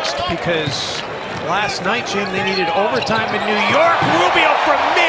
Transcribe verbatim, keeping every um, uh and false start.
next because last night, Jim, they needed overtime in New York. Rubio from mid.